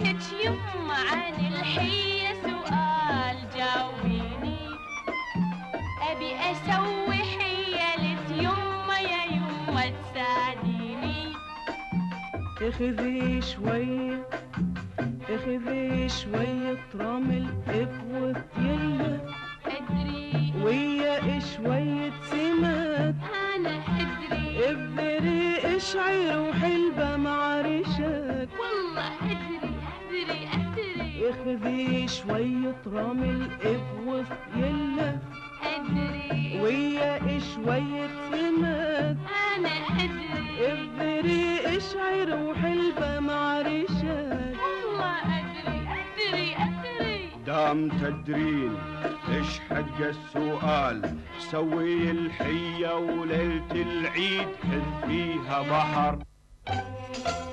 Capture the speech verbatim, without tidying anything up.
اسألك يما عن الحية سؤال جاوبيني. أبي أسوي حيلة يما يا يما تساعديني. اخذي شوية اخذي شوية رمل ابوة يلا أدري ويا شوية سماد أنا أدري ابذري اشعر وحلبة مع رشاك والله أدري أدري أدري. اخذي شوية رمل ابوة يلا أدري ويا شوية سماد أنا أدري ابذري اشعر وحلبة مع رشاك والله أدري أدري أدري. دام تدرين ايش حق السؤال، سوي الحية وليلة العيد حذ فيها بحر.